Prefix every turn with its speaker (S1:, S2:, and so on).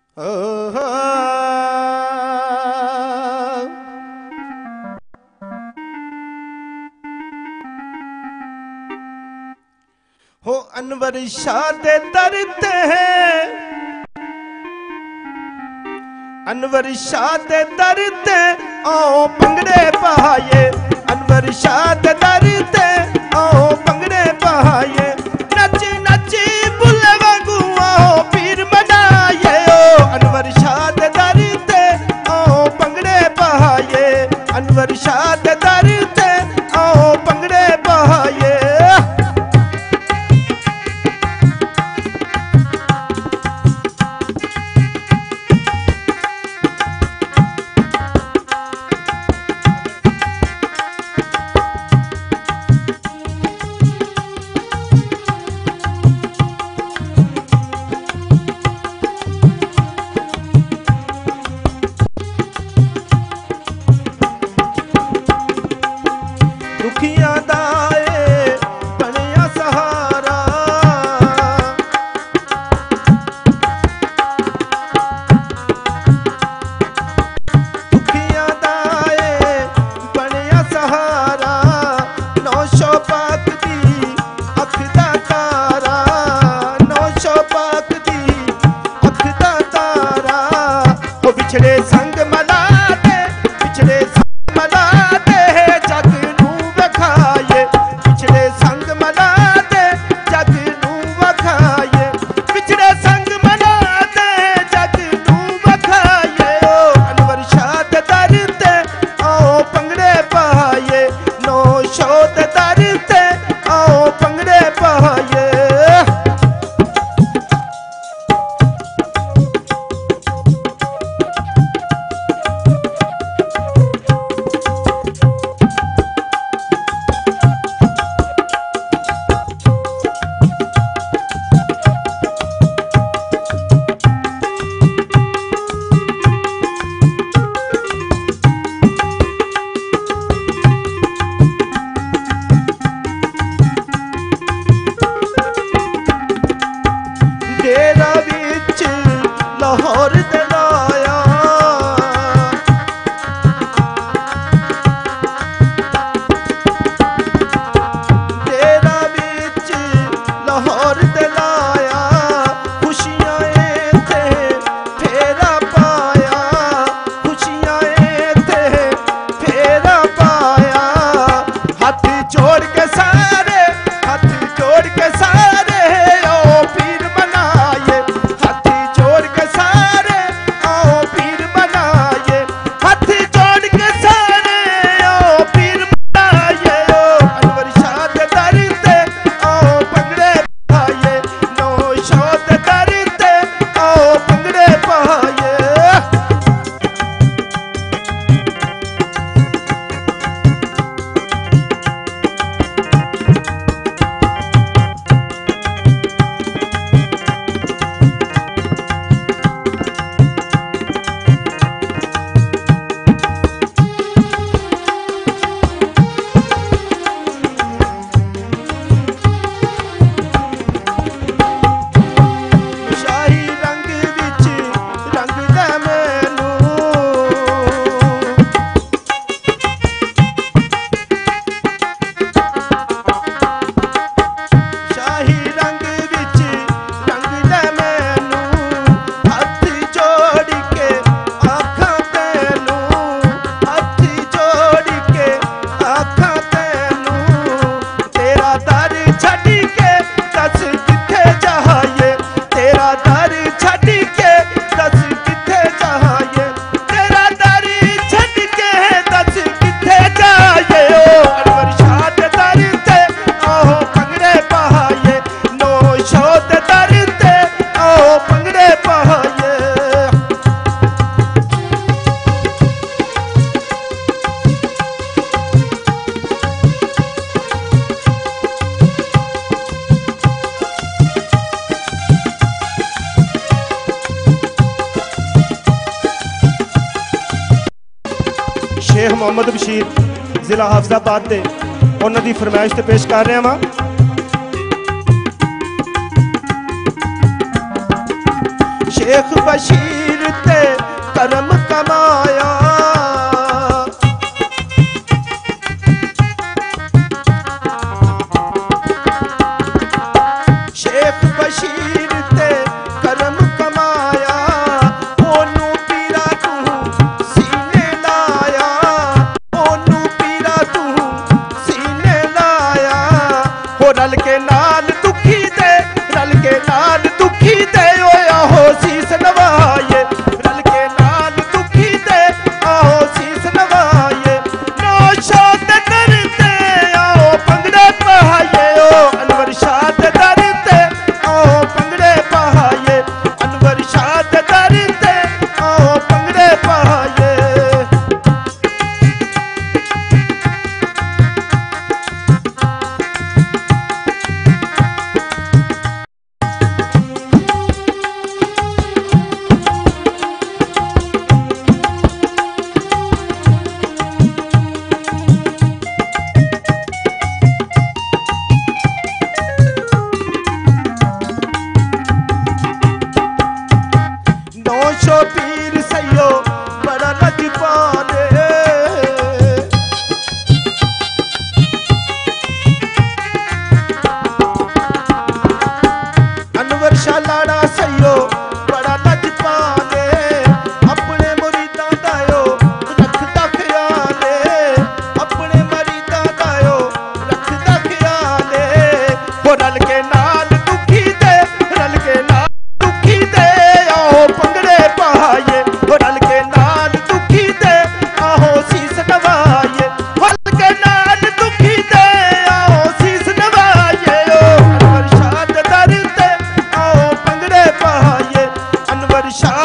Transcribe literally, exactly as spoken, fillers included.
S1: हो अनवर शाह दे दर ते अनवर शाह दे दर ते आओ भंगड़े पाए अनवर शाह दे दर ते आओ भंगड़े पाए नची नची बुले वांगू आओ पीर मनाए ओ अनवर शाह दे दर ते आओ भंगड़े पाए अनवर शाह दे दर ते आओ भंगड़े पाए पिछड़े संग मला दे पिछड़े संग मला दे जग नू वखाए पिछड़े संग मला दे जग नू वखाए पिछड़े संग मला दे जग नू वखाए ओ अनवर शाह दे दर ते आओ भंगड़े पाए नो शो दे दर ते आओ भंगड़े पाए डेरा विच लाहौर दलाया डेरा विच लाहौर दलाया खुशियां इत्थे फेरा पाया खुशियां इत्थे फेरा पाया हाथ जोड़ के सारे हाथ जोड़ के सारे ओ पीर शेख मोहम्मद बशीर जिला हाफिजाबाद दे उन्हां दी फरमाइश ते पेश कर रहा वां। शेख बशीर ते करम कमाया। शेख बशीर ते करम कमाया, ओनू पीरा तू सीने लाया, ओनू पीरा तू सीने लाया। हो रल के नाल दुखी दे, रल के नाल दुखी दे, ओया हो शीस नवाए, रल के नाल दुखी दे, आओ शीस नवाए। नौशा ते दर ते आओ पंगड़े पहाए, ओ अनवर शाह ते दर ते आओ पंगड़े पहाए, अनवर शाह ते दर ते आओ पंगड़े पहाए। नौशो पीर सैयो बड़ा लजपाले, अनवर शाह लाड़ा सैयो बड़ा लजपाले, अपने मुरीदां दायो रखदा ख्याले, अपने मुरीदां दायो रखदा ख्याले। हो रल के नाल दुखी दे, रल के नाल दुखी दे, आओ पंगड़े पहाए, हो रल के नाल दुखी दे, आओ शीस नवाए, रल के नाल दुखी दे, आओ शीस नवाए। ओ अनवर शाह दे दर ते आओ पंगड़े पहाए, अनवर शाह